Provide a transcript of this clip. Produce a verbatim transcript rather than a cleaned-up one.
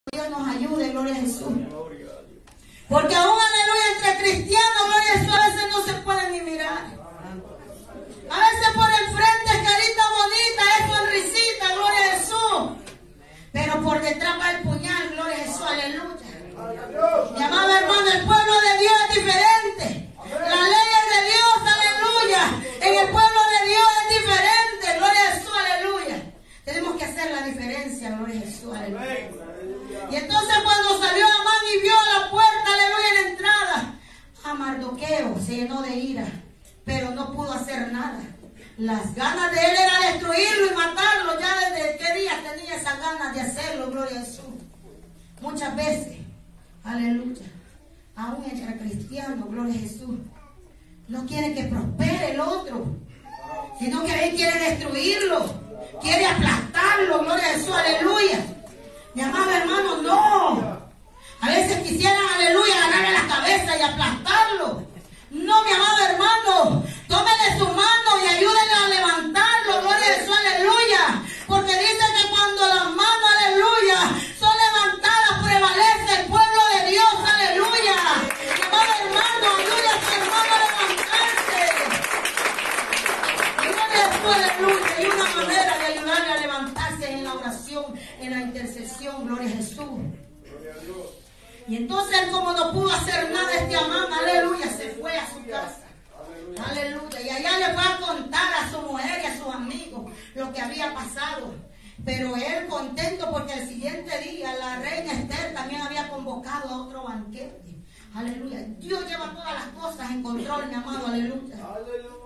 Dios nos ayude, gloria a Jesús. Porque aún, aleluya, entre cristianos, gloria a Jesús, a veces no se pueden ni mirar. A veces por enfrente es carita bonita, es sonrisita, gloria a Jesús. Pero por detrás va el puñal, gloria a Jesús, aleluya. Mi amado hermano, el pueblo de Dios es diferente. La ley es de Dios, aleluya. En el pueblo de Dios es diferente, gloria a Jesús, aleluya. Tenemos que hacer la diferencia, gloria a Jesús, aleluya. Y entonces cuando salió Amán y vio a la puerta, aleluya, en la entrada, a Mardoqueo se llenó de ira, pero no pudo hacer nada. Las ganas de él era destruirlo y matarlo. Ya desde qué día tenía esas ganas de hacerlo, gloria a Jesús. Muchas veces, aleluya, aún entre cristianos, gloria a Jesús, no quiere que prospere el otro, sino que él quiere destruirlo, quiere aplastarlo, gloria a Jesús, aleluya. Mi amado hermano, no. A veces quisieran, aleluya, agarrarle la cabeza y aplastarlo. No, mi amado hermano, tómele su mano y ayúdenle a levantarlo, gloria a Jesús, aleluya. Porque dice que cuando las manos, aleluya, son levantadas, prevalece el pueblo de Dios, aleluya. Mi amado hermano, ayude a su hermano a levantarse. Gloria a Jesús, aleluya. Hay una manera de ayudarle a levantarse en la oración, en la intercesión, gloria a Jesús. Y entonces, como no pudo hacer nada este Amán, aleluya, se fue a su casa. Aleluya. Y allá le fue a contar a su mujer y a sus amigos lo que había pasado. Pero él contento porque el siguiente día la reina Esther también había convocado a otro banquete. Aleluya. Dios lleva todas las cosas en control, mi amado. Aleluya.